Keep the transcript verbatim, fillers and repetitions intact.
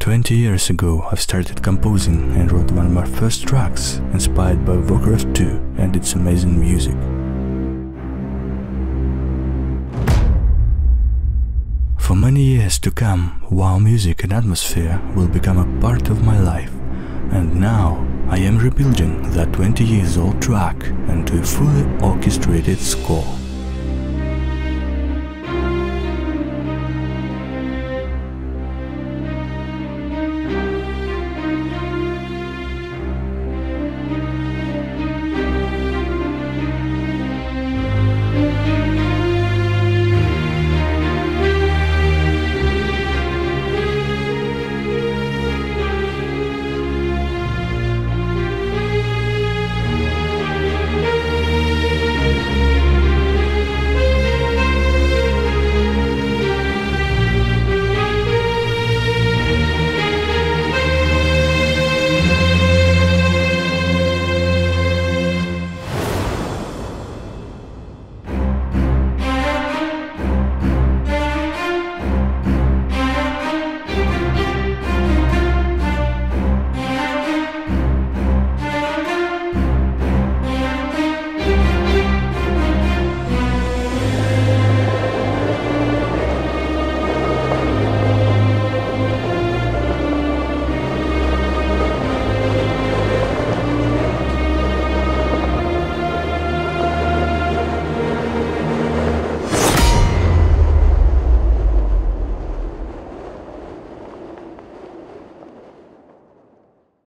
twenty years ago I've started composing and wrote one of my first tracks, inspired by Warcraft two and its amazing music. For many years to come, WoW music and atmosphere will become a part of my life, and now I am rebuilding that twenty years old track into a fully orchestrated score.